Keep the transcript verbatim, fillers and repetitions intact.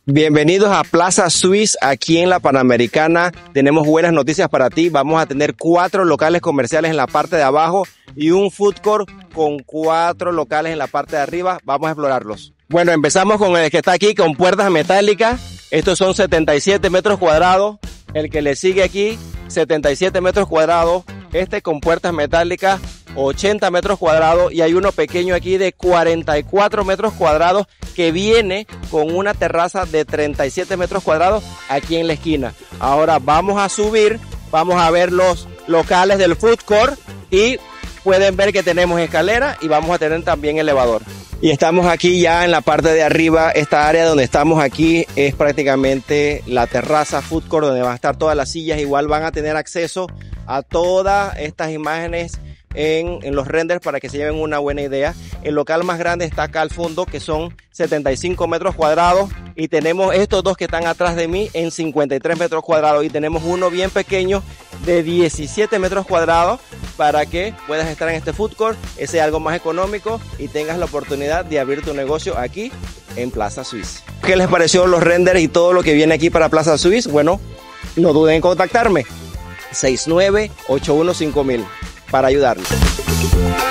Bienvenidos a Plaza Suisse, aquí en la Panamericana. Tenemos buenas noticias para ti. Vamos a tener cuatro locales comerciales en la parte de abajo y un food court con cuatro locales en la parte de arriba. Vamos a explorarlos. Bueno, empezamos con el que está aquí, con puertas metálicas. Estos son setenta y siete metros cuadrados. El que le sigue aquí, setenta y siete metros cuadrados. Este con puertas metálicas, ochenta metros cuadrados. Y hay uno pequeño aquí de cuarenta y cuatro metros cuadrados que viene con una terraza de treinta y siete metros cuadrados aquí en la esquina. Ahora vamos a subir, vamos a ver los locales del food court y pueden ver que tenemos escalera y vamos a tener también elevador. Y estamos aquí ya en la parte de arriba. Esta área donde estamos aquí es prácticamente la terraza food court donde van a estar todas las sillas. Igual van a tener acceso a todas estas imágenes En, en los renders para que se lleven una buena idea. El local más grande está acá al fondo, que son setenta y cinco metros cuadrados, y tenemos estos dos que están atrás de mí en cincuenta y tres metros cuadrados, y tenemos uno bien pequeño de diecisiete metros cuadrados para que puedas estar en este food court, ese algo más económico, y tengas la oportunidad de abrir tu negocio aquí en Plaza Suisse. ¿Qué les pareció los renders y todo lo que viene aquí para Plaza Suisse? Bueno, no duden en contactarme, seis nueve ocho uno cinco mil para ayudarnos.